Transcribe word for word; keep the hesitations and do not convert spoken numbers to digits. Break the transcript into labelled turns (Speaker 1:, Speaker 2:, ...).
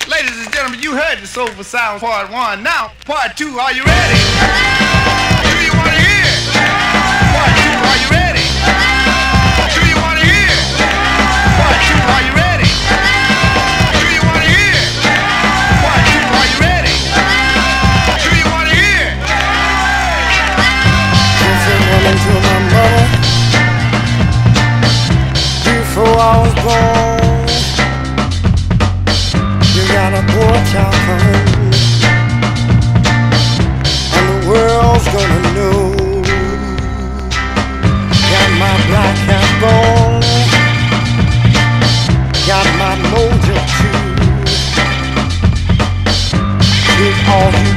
Speaker 1: Ladies and gentlemen, you heard the Soulful Sound Part One. Now, Part Two. Are you ready? Do you want to hear? Part Two. Are you ready? Do you want to hear? Part Two. Are you ready? Do you want to hear? Part Two. Are you ready? Do you want to hear?
Speaker 2: Just a woman to my mother. Before I was born, you got a poor child coming, and the world's gonna know. Got my black cat bone, got my mojo too. It's all you